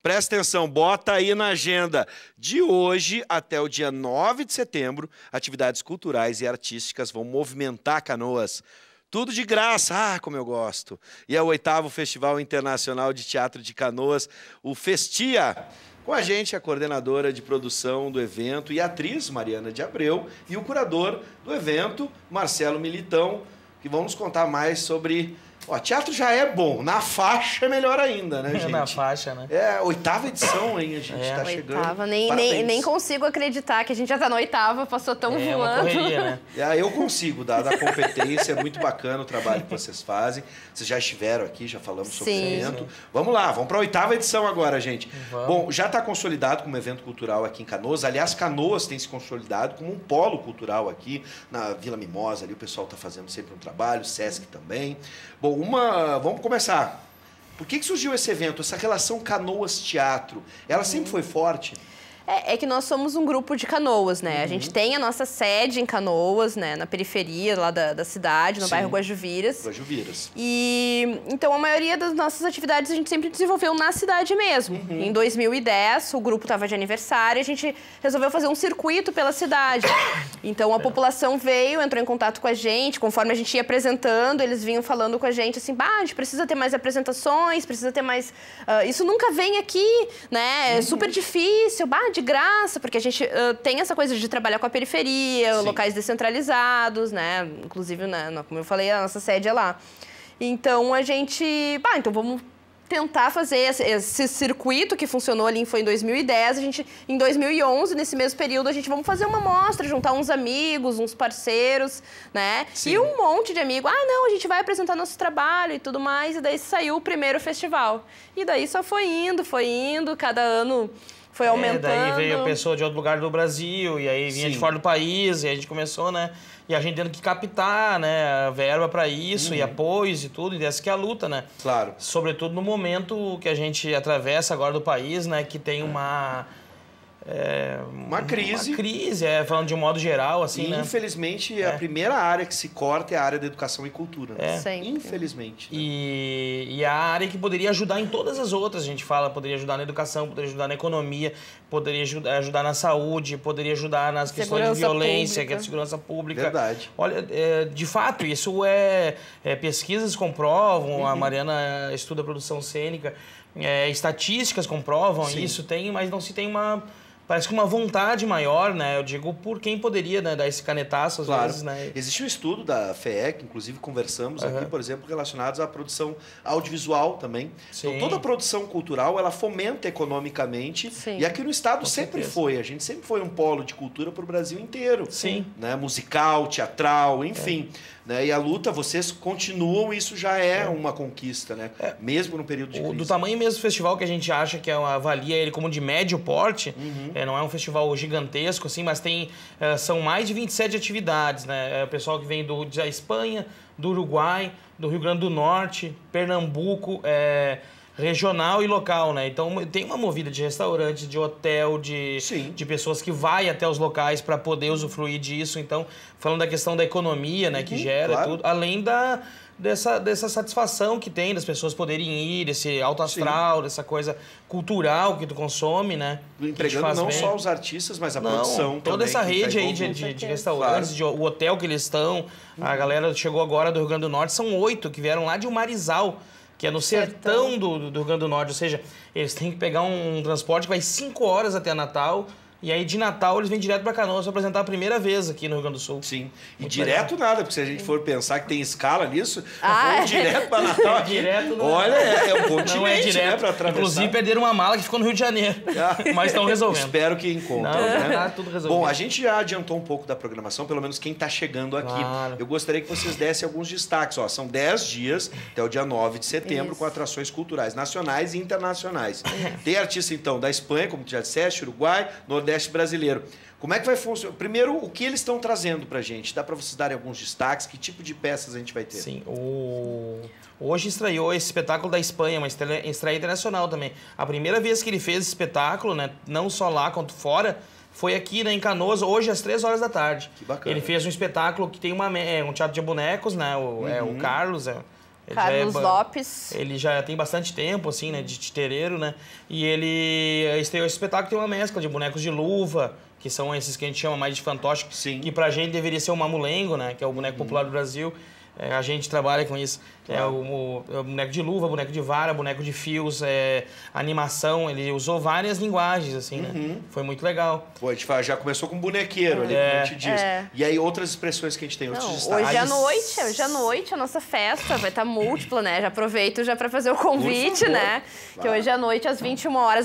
Presta atenção, bota aí na agenda. De hoje até o dia 9 de setembro, atividades culturais e artísticas vão movimentar Canoas. Tudo de graça, como eu gosto. E é o 8º Festival Internacional de Teatro de Canoas, o Festia. Com a gente, a coordenadora de produção do evento e atriz, Mariana de Abreu, e o curador do evento, Marcelo Militão, que vão nos contar mais sobre... Ó, teatro já é bom, na faixa é melhor ainda, né, gente? Na faixa, né? É a 8ª edição, hein? A gente tá chegando. 8ª, nem consigo acreditar que a gente já tá na 8ª, passou tão voando. Uma correria, né? Eu consigo, dada a competência, é muito bacana o trabalho que vocês fazem. Vocês já estiveram aqui, já falamos sobre o evento. Vamos lá, vamos para a 8ª edição agora, gente. Vamos. Bom, já está consolidado como evento cultural aqui em Canoas. Aliás, Canoas tem se consolidado como um polo cultural aqui na Vila Mimosa. Ali o pessoal está fazendo sempre um trabalho, o Sesc também. Bom, vamos começar. Por que surgiu esse evento, essa relação Canoas-teatro? Ela sempre foi forte? É que nós somos um grupo de Canoas, né? A gente tem a nossa sede em Canoas, né? Na periferia lá da cidade, no bairro Guajuviras. E então a maioria das nossas atividades a gente sempre desenvolveu na cidade mesmo. Em 2010, o grupo estava de aniversário e a gente resolveu fazer um circuito pela cidade. Então a população veio, entrou em contato com a gente, conforme a gente ia apresentando, eles vinham falando com a gente assim, a gente precisa ter mais apresentações, precisa ter mais... isso nunca vem aqui, né? É super difícil, de graça, porque a gente tem essa coisa de trabalhar com a periferia, locais descentralizados, né? Inclusive, né, como eu falei, a nossa sede é lá. Então, a gente... então vamos tentar fazer esse circuito que funcionou ali, foi em 2010. Em 2011, nesse mesmo período, vamos fazer uma mostra, juntar uns amigos, uns parceiros, né? E um monte de amigo. Não, a gente vai apresentar nosso trabalho e tudo mais. E daí saiu o primeiro festival. E daí só foi indo, cada ano... foi aumentando. Daí veio pessoa de outro lugar do Brasil, e aí vinha de fora do país, e a gente começou, né? E a gente tendo que captar, né, a verba para isso, e apoios e tudo, e essa que é a luta, né? Claro. Sobretudo no momento que a gente atravessa agora do país, né, que tem uma crise. Uma crise, falando de um modo geral, assim, né? Infelizmente, a primeira área que se corta é a área da educação e cultura. Né? Infelizmente. Né? E a área que poderia ajudar em todas as outras, a gente fala, poderia ajudar na educação, poderia ajudar na economia, poderia ajudar na saúde, poderia ajudar nas questões de violência, que é de segurança pública. Verdade. Olha, de fato, isso pesquisas comprovam, a Mariana estuda produção cênica, estatísticas comprovam isso, mas não se tem parece que uma vontade maior, né? Eu digo, por quem poderia, né, dar esse canetaço às vezes, né? Existe um estudo da FEEC, inclusive conversamos aqui, por exemplo, relacionados à produção audiovisual também. Então, toda a produção cultural, ela fomenta economicamente. E aqui no estado sempre foi. A gente sempre foi um polo de cultura para o Brasil inteiro. Né? Musical, teatral, enfim. Né? E a luta, vocês continuam, isso já é uma conquista, né? Mesmo no período de crise. Do tamanho mesmo do festival, que a gente acha que avalia ele como de médio porte, não é um festival gigantesco, assim, mas são mais de 27 atividades, né? O pessoal que vem da Espanha, do Uruguai, do Rio Grande do Norte, Pernambuco, regional e local, né? Então tem uma movida de restaurantes, de hotel, de pessoas que vai até os locais para poder usufruir disso. Então, falando da questão da economia, né, que gera tudo, além dessa satisfação que tem das pessoas poderem ir, desse alto astral, dessa coisa cultural que tu consome, né? Empregando não só os artistas, mas a produção toda também, essa rede aí de restaurantes, o hotel que eles estão. A galera chegou agora do Rio Grande do Norte, são 8 que vieram lá de Marizal, que é no sertão do Rio Grande do Norte. Ou seja, eles têm que pegar um transporte que vai 5 horas até Natal. E aí, de Natal, eles vêm direto para Canoas para apresentar a primeira vez aqui no Rio Grande do Sul. Sim. E direto nada, porque se a gente for pensar que tem escala nisso, direto para Natal. Direto não. Olha, é um continente, não é direto, né, para atravessar. Inclusive, perderam uma mala que ficou no Rio de Janeiro. Mas estão resolvendo. Espero que encontrem. Né? Tá tudo resolvido. Bom, a gente já adiantou um pouco da programação, pelo menos quem está chegando aqui. Eu gostaria que vocês dessem alguns destaques. São 10 dias até o dia 9 de setembro, com atrações culturais nacionais e internacionais. Tem artista, então, da Espanha, como tu já disseste, Uruguai, Nordeste brasileiro. Como é que vai funcionar? Primeiro, o que eles estão trazendo pra gente? Dá para vocês darem alguns destaques? Que tipo de peças a gente vai ter? Sim, hoje estreou esse espetáculo da Espanha, uma estreia internacional também. A primeira vez que ele fez esse espetáculo, né, não só lá quanto fora, foi aqui, né, em Canoas, hoje às 3 horas da tarde. Que bacana. Ele fez um espetáculo que tem um teatro de bonecos, né, o Carlos, Carlos Lopes. Ele já tem bastante tempo, assim, né, de titereiro, né? E esse espetáculo tem uma mescla de bonecos de luva, que são esses que a gente chama mais de fantoche, que pra gente deveria ser o mamulengo, né? Que é o boneco popular do Brasil. A gente trabalha com isso. É o boneco de luva, boneco de vara, boneco de fios, animação. Ele usou várias linguagens, assim, né? Foi muito legal. Pô, a gente já começou com bonequeiro ali, como a gente diz. E aí outras expressões que a gente tem, outros destaques. Hoje à noite, a nossa festa vai estar múltipla, né? Já aproveito já para fazer o convite, né? Claro. Que hoje à noite, às 21 horas,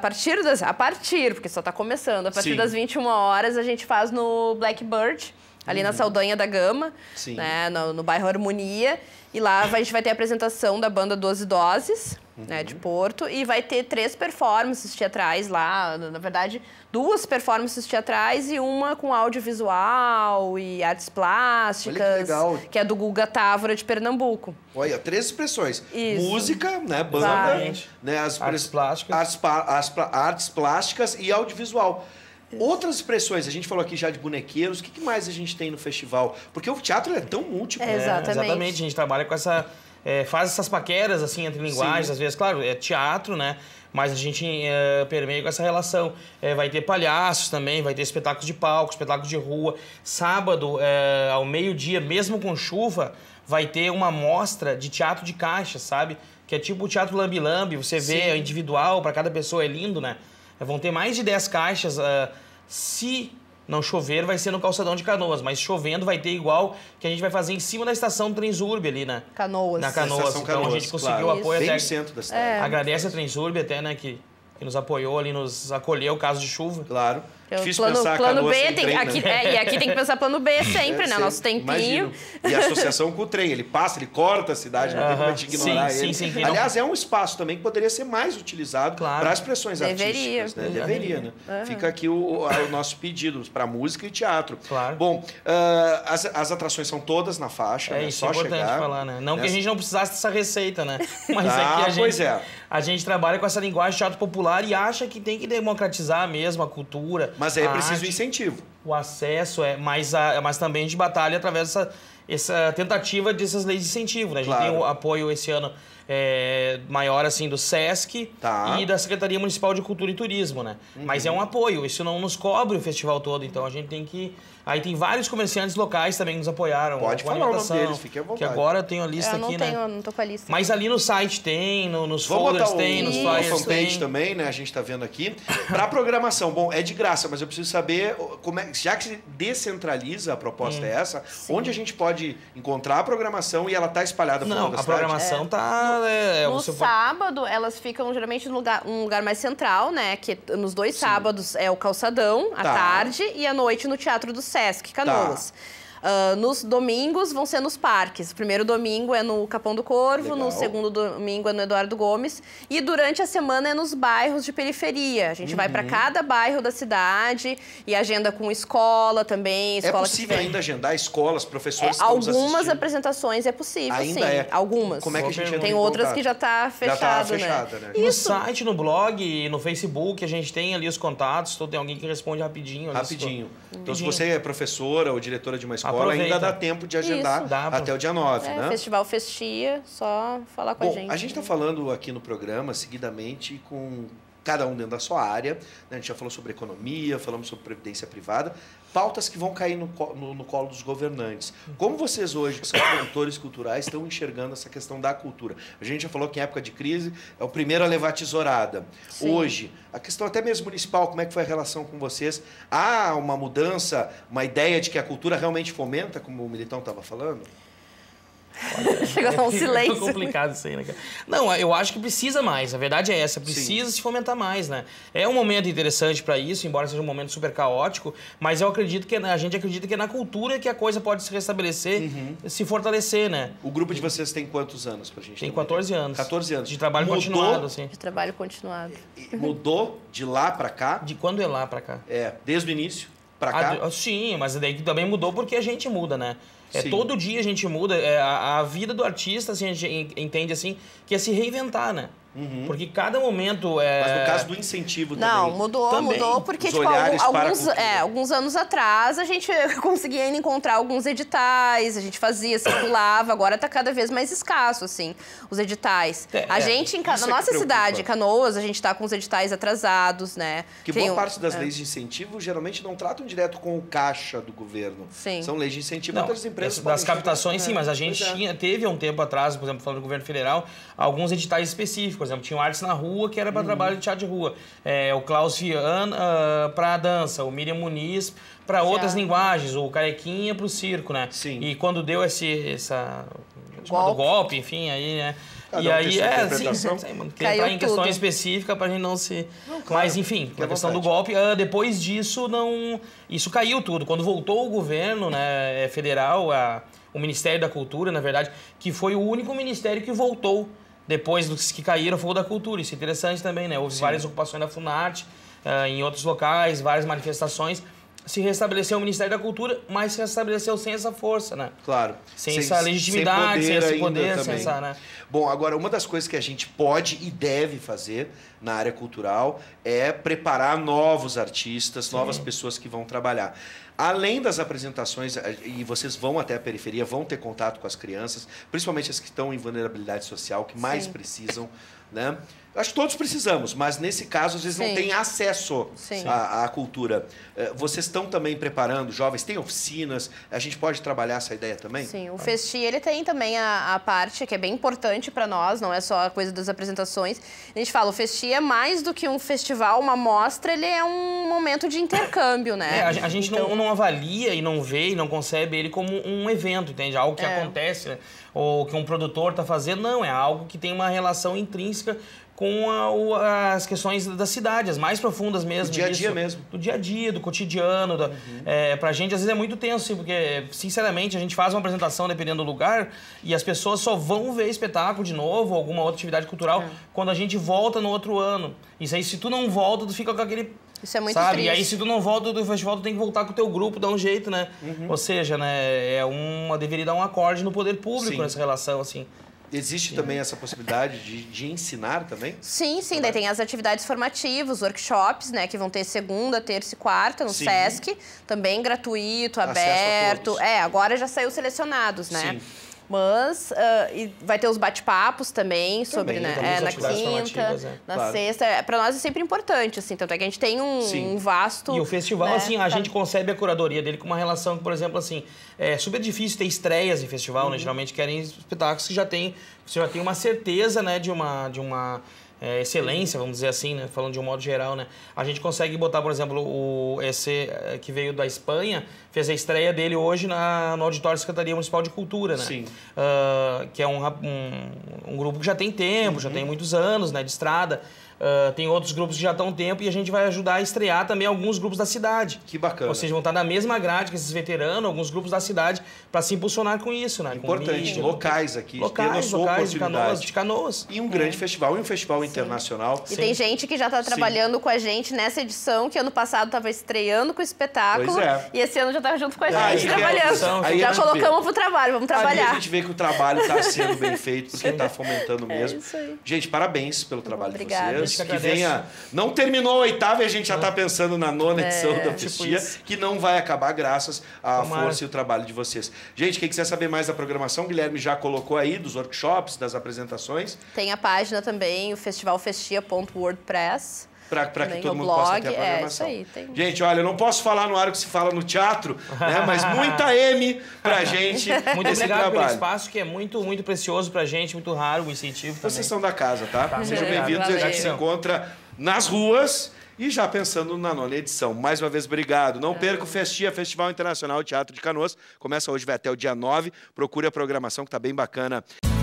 porque só está começando, a partir das 21 horas, a gente faz no Blackbird, ali na Saldanha da Gama, né, no bairro Harmonia. E lá a gente vai ter a apresentação da banda 12 Doses, né, de Porto. E vai ter 3 performances teatrais lá. Na verdade, 2 performances teatrais e uma com audiovisual e artes plásticas. Olha que legal. Que é do Guga Távora, de Pernambuco. Olha, 3 expressões. Isso. Música, né, banda, né, artes plásticas. Artes plásticas e audiovisual. Outras expressões, a gente falou aqui já de bonequeiros, o que mais a gente tem no festival? Porque o teatro é tão múltiplo. Exatamente, a gente trabalha com essa... faz essas paqueras, assim, entre linguagens, às vezes, claro, é teatro, né? Mas a gente permeia com essa relação. Vai ter palhaços também, vai ter espetáculos de palco, espetáculos de rua. Sábado, ao meio-dia, mesmo com chuva, vai ter uma mostra de teatro de caixa, sabe? Que é tipo o teatro lambi-lambi, você vê individual, para cada pessoa é lindo, né? Vão ter mais de 10 caixas. Se não chover, vai ser no Calçadão de Canoas. Mas chovendo, vai ter igual que a gente vai fazer em cima da estação Transurb ali, né? Canoas. Na Canoas. Então a gente conseguiu apoio bem até... no centro da cidade. Agradece a Transurb até, né? Que nos apoiou ali, nos acolheu caso de chuva. Claro. Difícil pensar plano B, e aqui tem que pensar plano B sempre, né? Nosso tempinho. Imagino. E a associação com o trem, ele passa, ele corta a cidade, não tem como a gente ignorar ele. Sim. Aliás, é um espaço também que poderia ser mais utilizado para as expressões artísticas. Né? Deveria, né? Fica aqui o nosso pedido para música e teatro. Claro. Bom, as atrações são todas na faixa, né? Isso é importante falar, né? Não que a gente não precisasse dessa receita, né? Mas a gente trabalha com essa linguagem de teatro popular e acha que tem que democratizar mesmo a cultura. Mas aí é preciso incentivo. O acesso, mas também a gente batalha através dessa tentativa dessas leis de incentivo, né? A gente tem o apoio esse ano maior, assim, do SESC e da Secretaria Municipal de Cultura e Turismo, né? Mas é um apoio, isso não nos cobre o festival todo, então a gente tem que... Aí tem vários comerciantes locais também que nos apoiaram. Pode falar o nome deles, fique à vontade. Que agora eu tenho a lista aqui, né? Eu não tô com a lista. Mas ali no site tem, nos folders tem, nos flyers tem. Fanpage também, né? A gente tá vendo aqui. Pra programação, bom, é de graça, mas eu preciso saber, já que se descentraliza, a proposta é essa, onde a gente pode encontrar a programação e ela tá espalhada por toda a cidade? A programação tá... No sábado, elas ficam geralmente num lugar mais central, né? Que nos 2 sábados é o Calçadão, à tarde, e à noite no Teatro do Sesc, Canoas. Nos domingos vão ser nos parques. O primeiro domingo é no Capão do Corvo, no segundo domingo é no Eduardo Gomes. E durante a semana é nos bairros de periferia. A gente vai para cada bairro da cidade e agenda com escola também. É possível ainda agendar escolas, professores que algumas apresentações é possível, ainda sim. Algumas. Como é que a gente tem outras que já está fechado, né? No site, no blog, no Facebook, a gente tem ali os contatos. Tem alguém que responde rapidinho. Então, se você é professora ou diretora de uma escola, ainda dá tempo de agendar até o dia 9, né? Festival Festia, só falar com a gente. A gente está falando aqui no programa, seguidamente, com cada um dentro da sua área. Né? A gente já falou sobre economia, falamos sobre previdência privada, pautas que vão cair no colo dos governantes. Como vocês hoje, que são produtores culturais, estão enxergando essa questão da cultura? A gente já falou que em época de crise é o primeiro a levar a tesourada. Sim. Hoje, a questão até mesmo municipal, como é que foi a relação com vocês? Há uma mudança, uma ideia de que a cultura realmente fomenta, como o Militão estava falando? Chegou a dar um silêncio. É complicado isso aí, né, cara? Não, eu acho que precisa mais. A verdade é essa. Precisa se fomentar mais, né? É um momento interessante para isso, embora seja um momento super caótico, mas eu acredito que a gente acredita que é na cultura que a coisa pode se restabelecer, se fortalecer, né? O grupo de vocês tem quantos anos pra gente? Tem 14 anos. 14 anos. De trabalho continuado, assim. De trabalho continuado. Mudou de lá para cá? De quando é lá para cá? Desde o início para cá? Sim, mas daí também mudou porque a gente muda, né? Todo dia a gente muda. A vida do artista, assim, a gente entende assim, que é se reinventar, né? Porque cada momento... Mas no caso do incentivo também... Não, mudou porque, tipo, alguns anos atrás a gente conseguia ainda encontrar alguns editais, a gente fazia, circulava, agora tá cada vez mais escasso, assim, os editais. A gente, na nossa cidade, Canoas, a gente tá com os editais atrasados, né? Que boa parte das leis de incentivo geralmente não tratam direto com o caixa do governo. Sim. São leis de incentivo outras empresas. Das captações, sim, mas a gente teve um tempo atrás, por exemplo, falando do governo federal, alguns editais específicos. Por exemplo, tinha o Artes na Rua, que era para trabalho de teatro de rua. O Klaus Viana para dança, o Miriam Muniz para outras linguagens, o Carequinha para o circo, né? Sim. E quando deu golpe, enfim, aí, né? E aí, entrar em questões específicas para a gente não se... Mas, enfim, a questão do golpe, depois disso, isso caiu tudo. Quando voltou o governo, né, federal, o Ministério da Cultura, na verdade, que foi o único ministério que voltou depois dos que caíram, foi o da Cultura. Isso é interessante também, né? Houve várias ocupações da Funarte, em outros locais, várias manifestações. Se restabeleceu o Ministério da Cultura, mas se restabeleceu sem essa força, né? Claro. Sem essa legitimidade, sem esse poder, sem essa, né? Bom, agora, uma das coisas que a gente pode e deve fazer na área cultural é preparar novos artistas, novas pessoas que vão trabalhar. Além das apresentações, e vocês vão até a periferia, vão ter contato com as crianças, principalmente as que estão em vulnerabilidade social, que mais precisam, né? Acho que todos precisamos, mas nesse caso, às vezes, não têm acesso à cultura. Vocês estão também preparando jovens? Tem oficinas? A gente pode trabalhar essa ideia também? Sim, o Festi, ele tem também a parte que é bem importante para nós, não é só a coisa das apresentações. A gente fala, o Festi é mais do que um festival, uma mostra, ele é um momento de intercâmbio, né? A gente não avalia e não vê e não concebe ele como um evento, entende? Algo que acontece, né? Ou que um produtor está fazendo. Não, é algo que tem uma relação intrínseca com as questões da cidade, as mais profundas mesmo. Do dia a dia mesmo. Do dia a dia, do cotidiano. Pra gente, às vezes, é muito tenso, assim, porque, sinceramente, a gente faz uma apresentação, dependendo do lugar, e as pessoas só vão ver espetáculo de novo, alguma outra atividade cultural, quando a gente volta no outro ano. Isso aí, se tu não volta, tu fica com aquele... Isso é muito triste. E aí, se tu não volta do festival, tu tem que voltar com o teu grupo, dar um jeito, né? Ou seja, né, deveria dar um acorde no poder público nessa relação, assim. Existe também essa possibilidade de ensinar também? Sim. Daí tem as atividades formativas, workshops, né? Que vão ter segunda, terça e quarta no Sesc. Também gratuito, aberto. Agora já saiu selecionados, né? Sim. Mas e vai ter os bate-papos também sobre, né? Na quinta, na sexta. Para nós é sempre importante, assim. Tanto é que a gente tem um vasto... E o festival, assim, a gente concebe a curadoria dele com uma relação que, por exemplo, assim, é super difícil ter estreias em festival, né? Geralmente querem espetáculos que você já tem uma certeza, né, de uma excelência, vamos dizer assim, né? Falando de um modo geral, né? A gente consegue botar, por exemplo, esse que veio da Espanha, fez a estreia dele hoje no Auditório da Secretaria Municipal de Cultura, né? Sim. Que é um grupo que já tem tempo, já tem muitos anos, né, de estrada. Tem outros grupos que já estão tempo e a gente vai ajudar a estrear também alguns grupos da cidade. Que bacana. Ou seja, vão estar na mesma grade que esses veteranos, alguns grupos da cidade, para se impulsionar com isso, né? Importante, mídia, locais aqui, locais de Canoas. E um grande festival, e um festival internacional. E tem gente que já está trabalhando com a gente nessa edição, que ano passado estava estreando com o espetáculo, e esse ano já está junto com a gente trabalhando. Já colocamos pro trabalho, vamos trabalhar. Aí a gente vê que o trabalho está sendo bem feito, porque está fomentando mesmo. Isso aí. Gente, parabéns pelo trabalho de vocês. Que venha. Não terminou a 8ª e a gente já está pensando na 9ª edição da Festia, que não vai acabar graças à força e o trabalho de vocês. Gente, quem quiser saber mais da programação, o Guilherme já colocou aí, dos workshops, das apresentações. Tem a página também, o festivalfestia.wordpress. Para que todo mundo possa ter a programação. Isso aí, tem. Gente, olha, eu não posso falar no ar o que se fala no teatro, né? Mas muita M pra gente. Muito obrigado pelo espaço, que é muito, muito precioso pra gente, muito raro o incentivo também. Vocês são da casa, tá? Sejam bem-vindos. A gente se encontra nas ruas e já pensando na 9ª edição. Mais uma vez, obrigado. Não perca o Festia, Festival Internacional de Teatro de Canoas. Começa hoje, vai até o dia 9. Procure a programação que tá bem bacana.